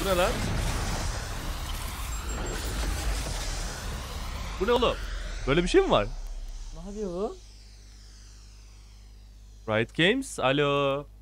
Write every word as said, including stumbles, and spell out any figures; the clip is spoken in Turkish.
Bu ne lan? Bu ne oğlum? Böyle bir şey mi var? Ne yapıyor bu? Riot Games, alo.